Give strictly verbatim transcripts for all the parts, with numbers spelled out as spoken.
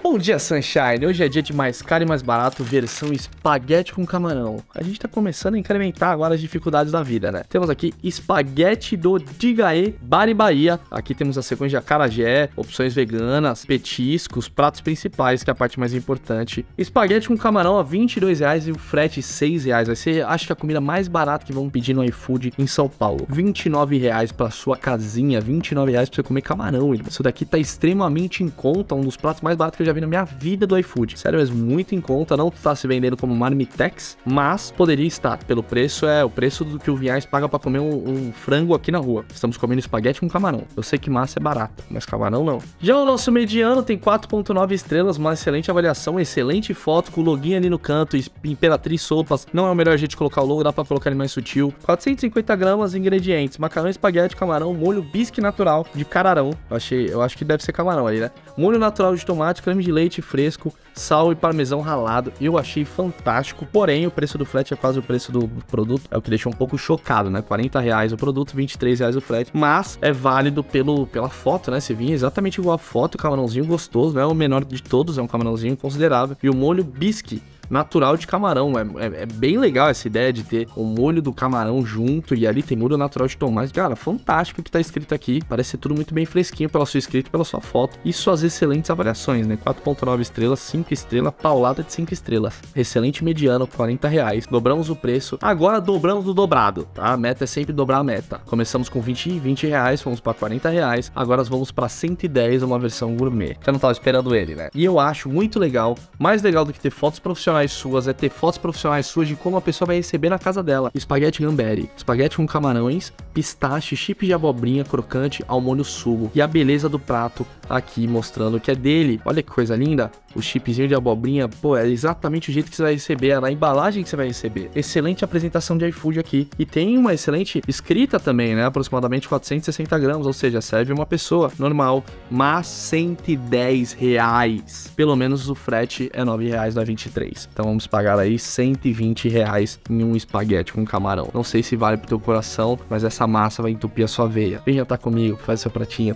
Bom dia, Sunshine. Hoje é dia de mais caro e mais barato, versão espaguete com camarão. A gente tá começando a incrementar agora as dificuldades da vida, né? Temos aqui espaguete do Digaê Bari Bahia. Aqui temos a sequência de acarajé, opções veganas, petiscos, pratos principais, que é a parte mais importante. Espaguete com camarão a vinte e dois reais e o frete seis reais. Vai ser, acho que a comida mais barata que vão pedir no iFood em São Paulo. vinte e nove reais pra sua casinha, vinte e nove reais pra você comer camarão. Isso daqui tá extremamente em conta, um dos pratos mais baratos que eu já vi na minha vida do iFood. Sério mesmo, muito em conta, não tá se vendendo como marmitex, mas poderia estar. Pelo preço, é o preço do que o Vinhais paga pra comer um, um frango aqui na rua. Estamos comendo espaguete com camarão. Eu sei que massa é barata, mas camarão não. Já o nosso mediano tem quatro ponto nove estrelas, uma excelente avaliação, excelente foto, com o login ali no canto, Imperatriz Sopas. Não é o melhor jeito de colocar o logo, dá pra colocar ele mais sutil. quatrocentos e cinquenta gramas, ingredientes: macarrão, espaguete, camarão, molho bisque natural de cararão. Eu achei, eu acho que deve ser camarão ali, né? Molho natural de tomate, creme de leite fresco, sal e parmesão ralado. Eu achei fantástico, porém o preço do frete é quase o preço do produto, é o que deixa um pouco chocado, né? quarenta reais o produto, vinte e três reais o frete, mas é válido pelo, pela foto, né? Se vinha exatamente igual a foto, camarãozinho gostoso, não é o menor de todos, é um camarãozinho considerável. E o molho bisque natural de camarão, é, é, é bem legal essa ideia de ter o molho do camarão junto, e ali tem molho natural de tomate. Cara, fantástico o que tá escrito aqui, parece ser tudo muito bem fresquinho pela sua escrita e pela sua foto, e suas excelentes avaliações, né? quatro ponto nove estrelas, cinco estrelas, paulada de cinco estrelas, excelente mediano, quarenta reais, dobramos o preço, agora dobramos o dobrado, tá? A meta é sempre dobrar a meta, começamos com vinte, vinte reais, fomos pra quarenta reais, agora nós vamos pra cento e dez, uma versão gourmet, já não tava esperando ele, né? E eu acho muito legal, mais legal do que ter fotos profissionais suas, é ter fotos profissionais suas de como a pessoa vai receber na casa dela. Espaguete gamberi, espaguete com camarões, pistache, chip de abobrinha crocante ao molho sugo, e a beleza do prato aqui mostrando que é dele. Olha que coisa linda, o chipzinho de abobrinha, pô, é exatamente o jeito que você vai receber, é na embalagem que você vai receber. Excelente apresentação de iFood aqui, e tem uma excelente escrita também, né? Aproximadamente quatrocentos e sessenta gramas, ou seja, serve uma pessoa normal, mas cento e dez reais. Pelo menos o frete é nove reais, não é vinte e três. Então vamos pagar aí cento e vinte reais em um espaguete com camarão. Não sei se vale pro teu coração, mas essa massa vai entupir a sua veia. Vem jantar comigo, faz seu pratinho.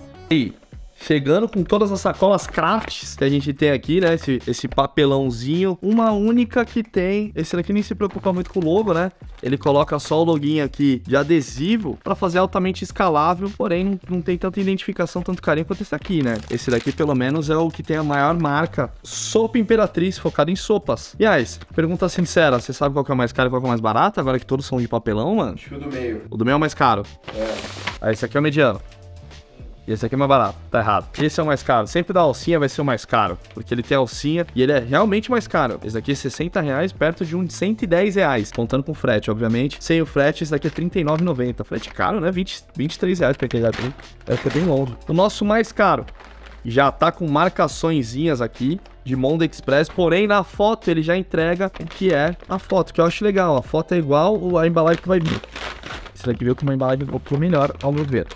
E chegando com todas as sacolas crafts que a gente tem aqui, né? Esse, esse papelãozinho. Uma única que tem. Esse daqui nem se preocupa muito com o logo, né? Ele coloca só o login aqui de adesivo para fazer altamente escalável. Porém, não, não tem tanta identificação, tanto carinho quanto esse daqui, né? Esse daqui, pelo menos, é o que tem a maior marca. Sopa Imperatriz, focado em sopas. E aí, pergunta sincera: você sabe qual que é o mais caro e qual que é o mais barato? Agora que todos são de papelão, mano? Acho que o do meio. O do meio é o mais caro. É. Aí, esse aqui é o mediano. E esse aqui é mais barato, tá errado. Esse é o mais caro. Sempre da alcinha vai ser o mais caro, porque ele tem alcinha e ele é realmente mais caro. Esse daqui é sessenta reais, perto de um de cento e dez reais, contando com frete, obviamente. Sem o frete, esse daqui é trinta e nove reais e noventa centavos. Frete caro, né? vinte, vinte e três reais pra entregar aqui. Deve ser bem longo. O nosso mais caro já tá com marcaçõezinhas aqui de Monda Express, porém na foto ele já entrega o que é a foto, que eu acho legal. A foto é igual a embalagem que vai vir. Esse daqui veio com uma embalagem um pouco melhor, ao meu ver.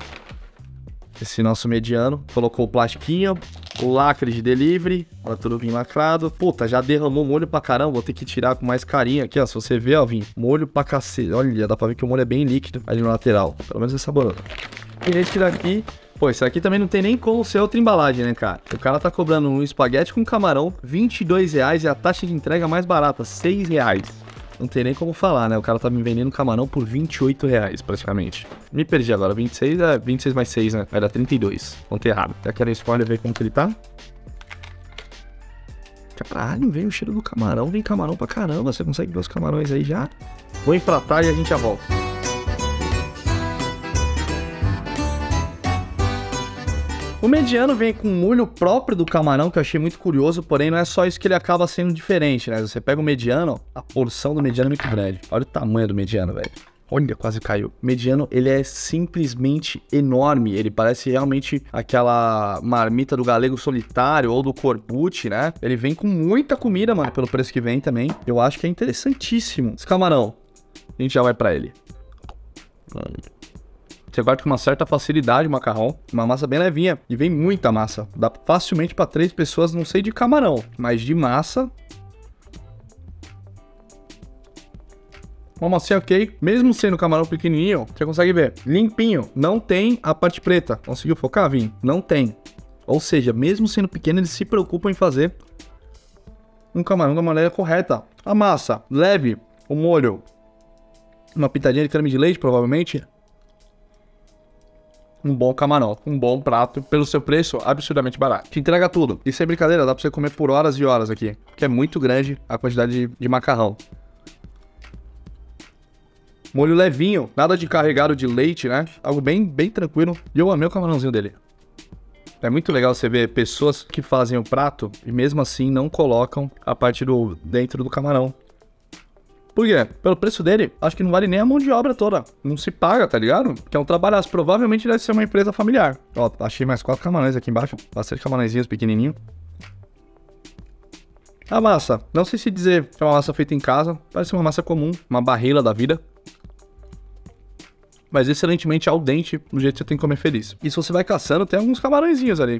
Esse nosso mediano colocou o plastiquinho, o lacre de delivery, olha tudo vinho lacrado. Puta, já derramou molho pra caramba, vou ter que tirar com mais carinho aqui, ó. Se você ver, ó, vinho, molho pra cacete. Olha, dá pra ver que o molho é bem líquido ali no lateral, pelo menos é saboroso. E esse daqui, pô, esse aqui também não tem nem como ser outra embalagem, né, cara? O cara tá cobrando um espaguete com camarão, vinte e dois reais, e a taxa de entrega mais barata, seis reais. Não tem nem como falar, né? O cara tá me vendendo camarão por vinte e oito reais, praticamente. Me perdi agora. vinte e seis é vinte e seis mais seis, né? Vai dar trinta e dois. Contei errado. Já quero spoiler, ver como que ele tá. Caralho, vem o cheiro do camarão. Vem camarão pra caramba. Você consegue ver os camarões aí já? Vou empratar e a gente já volta. O mediano vem com molho próprio do camarão, que eu achei muito curioso, porém não é só isso que ele acaba sendo diferente, né? Você pega o mediano, a porção do mediano é muito grande. Olha o tamanho do mediano, velho. Olha, quase caiu. O mediano, ele é simplesmente enorme. Ele parece realmente aquela marmita do galego solitário ou do corbucci, né? Ele vem com muita comida, mano, pelo preço que vem também. Eu acho que é interessantíssimo. Esse camarão, a gente já vai pra ele. Você guarda com uma certa facilidade o macarrão, uma massa bem levinha, e vem muita massa. Dá facilmente para três pessoas, não sei de camarão, mas de massa. Uma massinha ok, mesmo sendo camarão pequenininho, você consegue ver, limpinho, não tem a parte preta. Conseguiu focar, Vim? Não tem. Ou seja, mesmo sendo pequeno, eles se preocupam em fazer um camarão da maneira correta. A massa, leve, o molho, uma pitadinha de creme de leite, provavelmente. Um bom camarão, um bom prato, pelo seu preço absurdamente barato. Te entrega tudo. E sem brincadeira, dá pra você comer por horas e horas aqui, que é muito grande a quantidade de, de macarrão. Molho levinho, nada de carregado de leite, né? Algo bem, bem tranquilo. E eu amei o camarãozinho dele. É muito legal você ver pessoas que fazem o prato e mesmo assim não colocam a parte do dentro do camarão. Por quê? Pelo preço dele, acho que não vale nem a mão de obra toda. Não se paga, tá ligado? Que é um trabalhaço. Provavelmente deve ser uma empresa familiar. Ó, achei mais quatro camarões aqui embaixo. Bastante camarõezinhos pequenininhos. A massa. Não sei se dizer que é uma massa feita em casa. Parece uma massa comum. Uma barreira da vida. Mas excelentemente al dente, do jeito que você tem que comer feliz. E se você vai caçando, tem alguns camarõezinhos ali.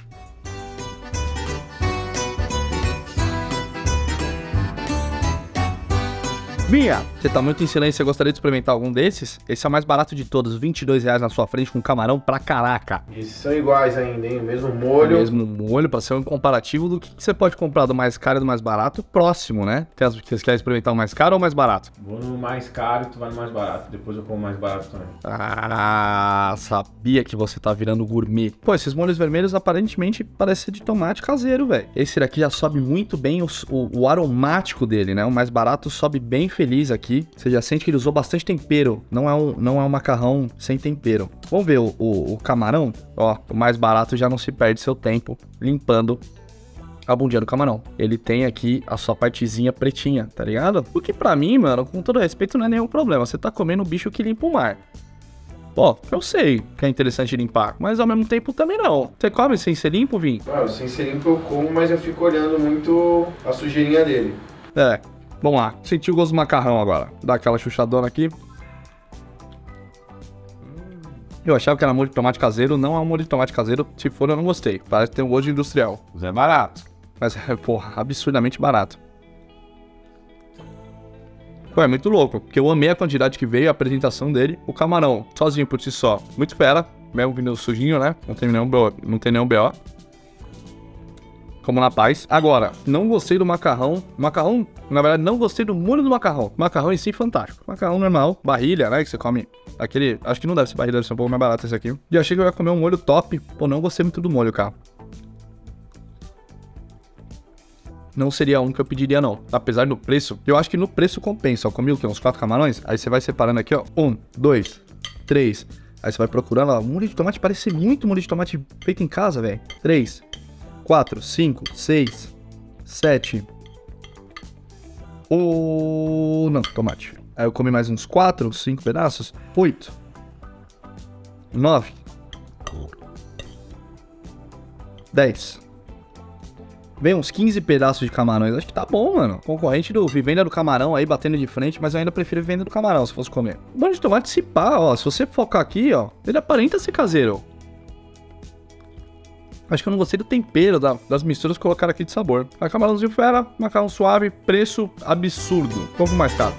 Vinha, você tá muito em silêncio, você gostaria de experimentar algum desses? Esse é o mais barato de todos, vinte e dois reais na sua frente com camarão pra caraca. Esses são iguais ainda, hein? O mesmo molho. O mesmo molho, pra ser um comparativo do que você pode comprar do mais caro e do mais barato próximo, né? Vocês querem experimentar o mais caro ou o mais barato? Vou no mais caro e tu vai no mais barato. Depois eu como o mais barato também. Ah, sabia que você tá virando gourmet. Pô, esses molhos vermelhos aparentemente parecem de tomate caseiro, velho. Esse daqui já sobe muito bem o, o, o aromático dele, né? O mais barato sobe bem feliz aqui. Você já sente que ele usou bastante tempero. Não é um, não é um macarrão sem tempero. Vamos ver o, o, o camarão? Ó, o mais barato já não se perde seu tempo limpando a bundinha do camarão. Ele tem aqui a sua partezinha pretinha, tá ligado? O que pra mim, mano, com todo respeito, não é nenhum problema. Você tá comendo o bicho que limpa o mar. Ó, eu sei que é interessante limpar, mas ao mesmo tempo também não. Você come sem ser limpo, Vim? Ah, sem ser limpo eu como, mas eu fico olhando muito a sujeirinha dele. É. Vamos lá, sentir o gosto do macarrão agora. Dá aquela chuchadona aqui. Eu achava que era molho de tomate caseiro, não é um molho de tomate caseiro. Se for, eu não gostei. Parece que tem um gosto de industrial. Mas é barato. Mas é, porra, absurdamente barato. Pô, é muito louco, porque eu amei a quantidade que veio, a apresentação dele. O camarão, sozinho por si só, muito fera. Mesmo vindo sujinho, né? Não tem nenhum B O. Não tem nenhum B O. Como na paz. Agora, não gostei do macarrão. Macarrão, na verdade, não gostei do molho do macarrão. Macarrão em si, fantástico. Macarrão normal, barrilha, né? Que você come aquele... Acho que não deve ser barrilha, deve ser um pouco mais barato esse aqui. E achei que eu ia comer um molho top. Pô, não gostei muito do molho, cara. Não seria um que eu pediria, não. Apesar do preço, eu acho que no preço compensa. Eu comi o quê? Uns quatro camarões? Aí você vai separando aqui, ó. Um, dois, três. Aí você vai procurando, ó. O molho de tomate parece muito molho de tomate feito em casa, velho. Três. quatro, cinco, seis, sete. Ou... não, tomate. Aí eu comi mais uns quatro, cinco pedaços. oito. nove. dez. Vem uns quinze pedaços de camarões. Acho que tá bom, mano. Concorrente do Vivenda do Camarão aí, batendo de frente. Mas eu ainda prefiro Vivenda do Camarão, se fosse comer. O molho de tomate, se pá, ó. Se você focar aqui, ó, ele aparenta ser caseiro. Acho que eu não gostei do tempero, da, das misturas que colocaram aqui de sabor. A camarãozinho fera, macarrão suave, preço absurdo. Um pouco mais caro.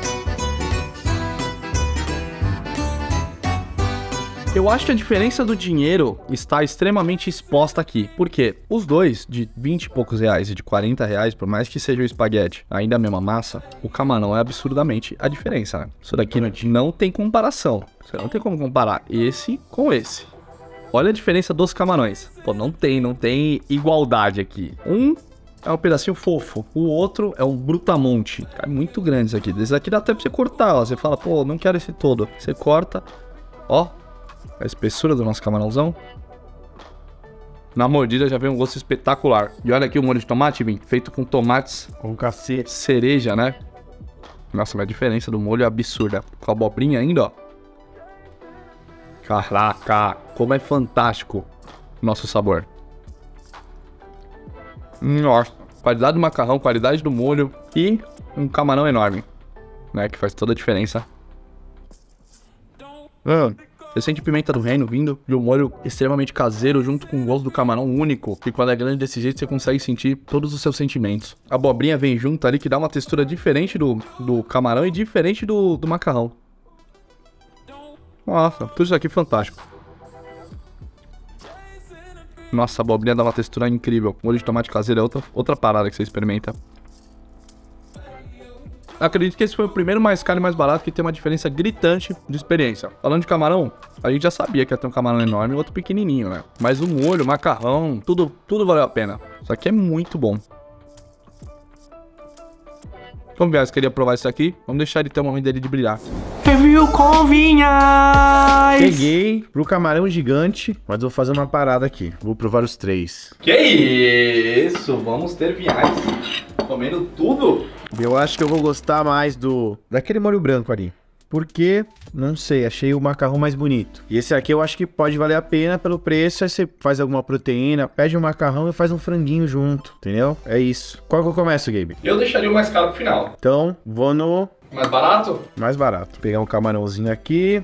Eu acho que a diferença do dinheiro está extremamente exposta aqui. Por quê? Os dois, de vinte e poucos reais e de quarenta reais, por mais que seja o espaguete, ainda a mesma massa, o camarão é absurdamente a diferença, né? Isso daqui não tem comparação. Você não tem como comparar esse com esse. Olha a diferença dos camarões. Pô, não tem, não tem igualdade aqui. Um é um pedacinho fofo, o outro é um brutamonte. É muito grande isso aqui. Esse aqui dá até pra você cortar, ó. Você fala, pô, não quero esse todo. Você corta, ó, a espessura do nosso camarãozão. Na mordida já vem um gosto espetacular. E olha aqui o molho de tomate, Vim, feito com tomates com cacete, cereja, né? Nossa, mas a diferença do molho é absurda. Com a abobrinha ainda, ó. Caraca, como é fantástico o nosso sabor. Nossa, qualidade do macarrão, qualidade do molho e um camarão enorme, né, que faz toda a diferença. Hum, você sente pimenta do reino vindo e o molho extremamente caseiro junto com o gosto do camarão único. E quando é grande desse jeito você consegue sentir todos os seus sentimentos. A abobrinha vem junto ali que dá uma textura diferente do, do camarão e diferente do, do macarrão. Nossa, tudo isso aqui é fantástico. Nossa, a abobrinha dá uma textura incrível. Molho de tomate caseiro é outra, outra parada que você experimenta. Acredito que esse foi o primeiro mais caro e mais barato que tem uma diferença gritante de experiência. Falando de camarão, a gente já sabia que ia ter um camarão enorme e outro pequenininho, né? Mas o molho, o macarrão, tudo, tudo valeu a pena. Isso aqui é muito bom. Vamos ver, você queria provar isso aqui? Vamos deixar ele ter o momento dele de brilhar. Review com vinhas! Peguei pro camarão gigante, mas vou fazer uma parada aqui. Vou provar os três. Que isso? Vamos ter vinhais. Comendo tudo? Eu acho que eu vou gostar mais do... daquele molho branco ali. Porque, não sei, achei o macarrão mais bonito. E esse aqui eu acho que pode valer a pena pelo preço. Aí você faz alguma proteína, pede um macarrão e faz um franguinho junto, entendeu? É isso. Qual que eu começo, Gabe? Eu deixaria o mais caro pro final. Então, vou no... Mais barato? mais barato. Vou pegar um camarãozinho aqui.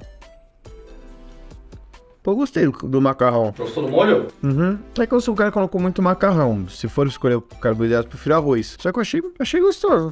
Pô, gostei do, do macarrão. Gostou do molho? Uhum. É que eu sou um cara que colocou muito macarrão. Se for escolher o carboidrato, eu prefiro arroz. Só que eu achei, achei gostoso.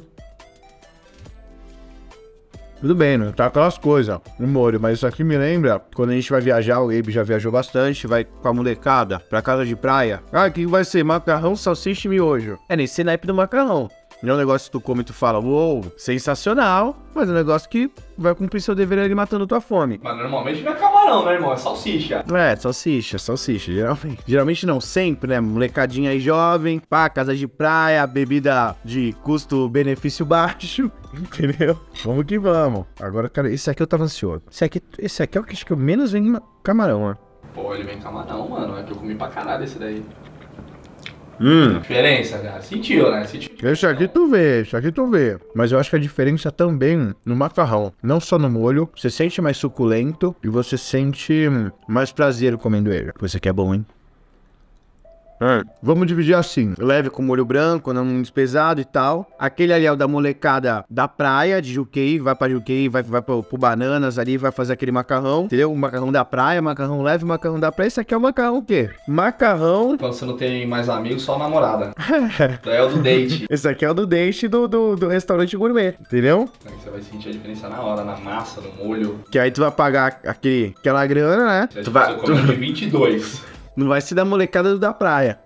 Tudo bem, não tá aquelas coisas no molho, mas isso aqui me lembra quando a gente vai viajar, o Gabe já viajou bastante, vai com a molecada pra casa de praia. Ah, o que vai ser? Macarrão, salsicha e miojo. É nesse naipe do macarrão. Não é um negócio que tu come e tu fala, uou, sensacional, mas é um negócio que vai cumprir seu dever ali matando tua fome. Mas normalmente não é camarão, né, irmão? É salsicha. É, salsicha, salsicha, geralmente. Geralmente não, sempre, né? Molecadinha aí jovem, pá, casa de praia, bebida de custo-benefício baixo, entendeu? Vamos que vamos. Agora, cara, esse aqui eu tava ansioso. Esse aqui, esse aqui é o que acho que eu menos vem camarão, né? Pô, ele vem camarão, mano. É que eu comi pra caralho esse daí. Hum. Diferença, cara. Sentiu, né? Sentiu. Esse aqui tu vê, esse aqui tu vê. Mas eu acho que a diferença também no macarrão. Não só no molho. Você sente mais suculento e você sente hum, mais prazer comendo ele. Esse aqui é bom, hein? É. Vamos dividir assim, leve com molho branco, não muito pesado e tal. Aquele ali é o da molecada da praia, de Juqueí, vai pra Juqueí, vai, vai pro, pro Bananas ali, vai fazer aquele macarrão, entendeu? O macarrão da praia, macarrão leve, macarrão da praia. Esse aqui é o macarrão o quê? Macarrão... Quando você não tem mais amigos, só namorada. É o do date. Esse aqui é o do date do, do, do restaurante gourmet, entendeu? Aí você vai sentir a diferença na hora, na massa, no molho. Que aí tu vai pagar aquele, aquela grana, né? Você Tu vai, vai comer de vinte e dois. Não vai ser da molecada do da praia.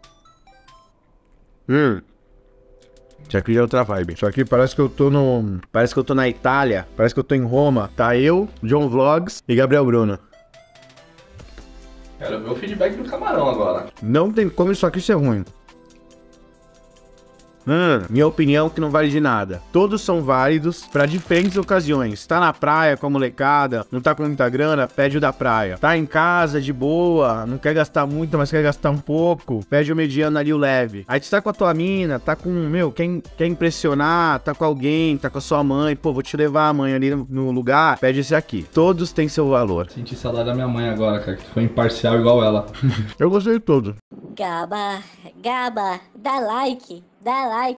Hum. Isso aqui já é outra vibe. Isso aqui parece que eu tô no... Parece que eu tô na Itália. Parece que eu tô em Roma. Tá eu, John Vlogs e Gabriel Bruno. Quero ver o feedback do camarão agora. Não tem como isso aqui ser ruim. Hum, minha opinião que não vale de nada. Todos são válidos para diferentes ocasiões. Tá na praia com a molecada, não tá com muita grana, pede o da praia. Tá em casa de boa, não quer gastar muito, mas quer gastar um pouco, pede o mediano ali, o leve. Aí tu tá com a tua mina, tá com, meu, quer, quer impressionar, tá com alguém, tá com a sua mãe, pô, vou te levar a mãe ali no, no lugar, pede esse aqui. Todos têm seu valor. Senti saudade da minha mãe agora, cara, que tu foi imparcial igual ela. Eu gostei de todos. Gaba, Gaba, dá like, dá like.